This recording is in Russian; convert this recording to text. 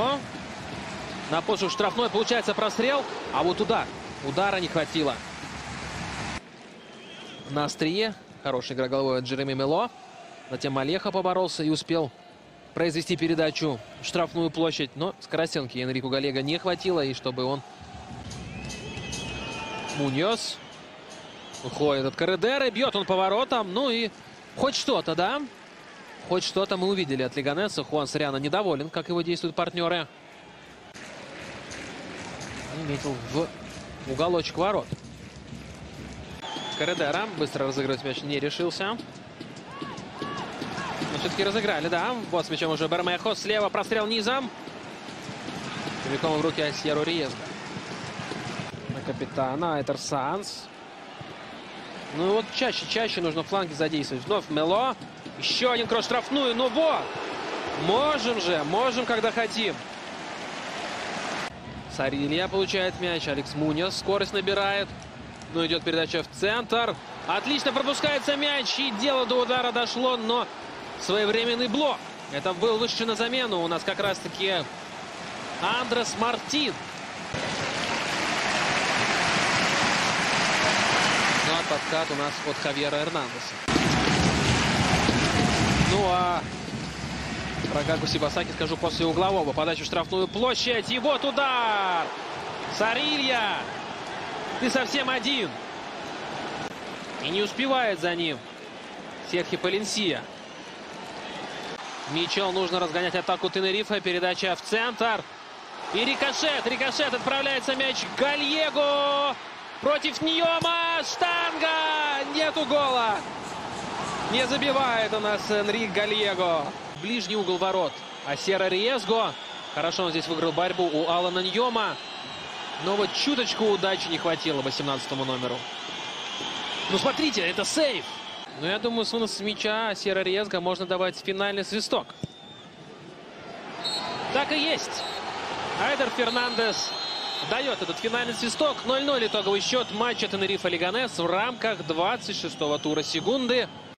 Малехо. На пошук штрафной. Получается прострел. А вот удар. Удара не хватило. На острие. Хорошая игра головой от Джереми Мело. Затем Малехо поборолся и успел произвести передачу в штрафную площадь. Но скоростенки Энрику Галего не хватило. И чтобы он... Муньос. Уходит от Корредеры. Бьет он поворотом. Ну и хоть что-то, да? Хоть что-то мы увидели от Лиганеса. Хуан Сориано недоволен, как его действуют партнеры. Метил в уголочек ворот. Корредера быстро разыгрывать мяч не решился. Но все-таки разыграли, да. Вот с мячом уже Бермехо. Слева прострел низом. Прямиком в руки Асьеру Риезго. На капитана Айтер Санс. Ну и вот чаще нужно фланги задействовать. Вновь Мело. Еще один кросс штрафную. Ну вот. Можем, когда хотим. Сарилья получает мяч. Алекс Муньос скорость набирает. Ну, идет передача в центр. Отлично пропускается мяч. И дело до удара дошло, но своевременный блок. Это был вышедший на замену. У нас как раз-таки Андрес Мартин. Ну, а подкат у нас от Хавьера Эрнандеса. Ну, а про Гагу Сибасаки скажу после углового. Подача в штрафную площадь. И вот удар! Сарилья! Ты совсем один. И не успевает за ним Серхи Паленсия. Мичел, нужно разгонять атаку Тенерифе. Передача в центр. И рикошет. Рикошет. Отправляется мяч Галего. Против Ньома. Штанга. Нету гола. Не забивает у нас Энрик Галего. Ближний угол ворот. Асьер Риезго. Хорошо он здесь выиграл борьбу у Алана Ньома. Но вот чуточку удачи не хватило 18-му номеру. Ну, смотрите, это сейв. Но я думаю, с выноса мяча Асьера Риезго можно давать финальный свисток. Так и есть. Айдер Фернандес дает этот финальный свисток. 0-0 итоговый счет матча Тенерифе Лиганес в рамках 26-го тура Сегунды.